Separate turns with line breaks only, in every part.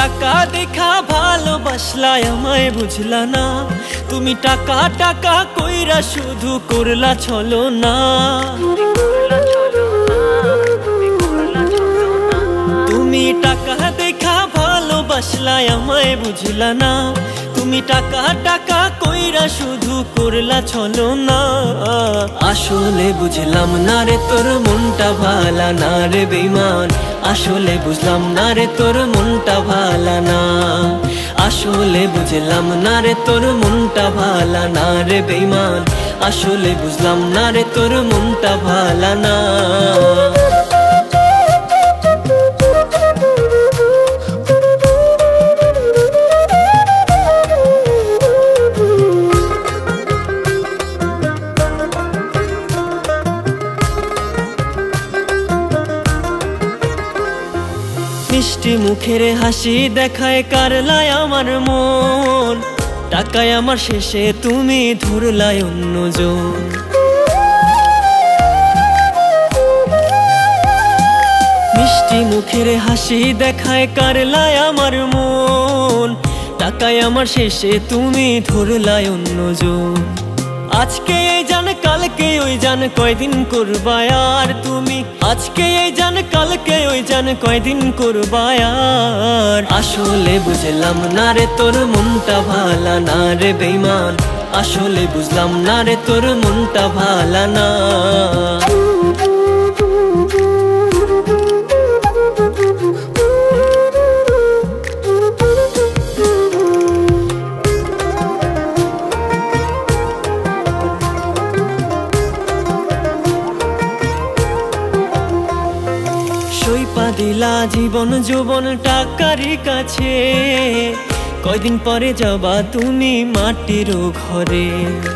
টাকা দেখা ভালোবাসলা আমায় বুঝলা না, তুমি টাকা টাকা কইরা শুধু করলা ছলনা। তুমি টাকা দেখা ভালোবাসলা আমায় বুঝলা না, তুমি টাকা টাকা কইরা শুধু করলা ছলনা। আসলে বুঝলাম না রে তোর মনটা ভালা না রে বেঈমান, আসলে বুঝলাম না রে তোর মনটা ভালা না। আসলে বুঝলাম না রে তোর মনটা ভালা না রে বেঈমান, আসলে বুঝলাম না রে তোর মনটা ভালা না। মিষ্টি মুখের হাসি দেখায় কারলায় আমার মন, টাকায় আমার শেষে তুমি ধরলায় অন্যজন। মিষ্টি মুখের হাসি দেখায় কারলায় আমার মন, টাকায় আমার শেষে তুমি ধরলায় অন্যজন। আজকে এই জান কালকে ওই জান কয়দিন করবা আর তুমি, আজকে এই জান কালকে ওই জান কয়দিন করবা আর। আসলে বুঝলাম না রে তোর মনটা ভালা না রে বেঈমান, আসলে বুঝলাম না রে তোর মনটা ভালা না। সইপা দিলা জীবন যৌবন টাকারি কাছে, কয়দিন পরে যাবা তুমি মাটির ঘরে।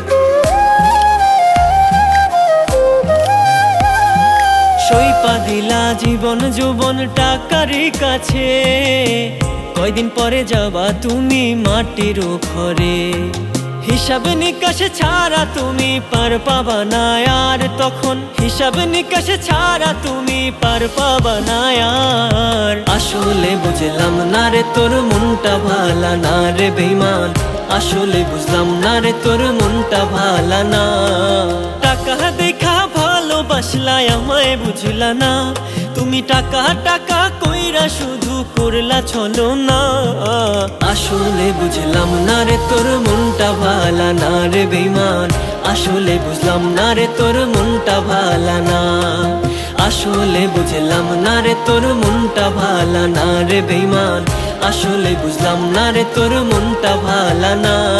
সইপা দিলা জীবন যৌবন টাকারি কাছে, কয়দিন পরে যাবা তুমি মাটির ঘরে। হিসাব নিকাশ ছাড়া তুমি পার পাবা না আর তখন, হিসাব নিকাশ ছাড়া তুমি পার পাবা না আর। আসলে বুঝলাম না রে তোর মনটা ভালা না রে বেঈমান, আসলে বুঝলাম না রে তোর মনটা ভালা না। টাকা দেখা ভালোবাসলা আমায় বুঝলা না, তুমি টাকা টাকা কইরা শুধু করলা ছলনা। আসলে বুঝলাম না রে তোর মনটা ভালা না রে বেঈমান, আসলে বুঝলাম না রে তোর মনটা ভালা না। আসলে বুঝলাম না রে তোর মনটা ভালা না রে বেঈমান, আসলে বুঝলাম না রে তোর মনটা ভালা না।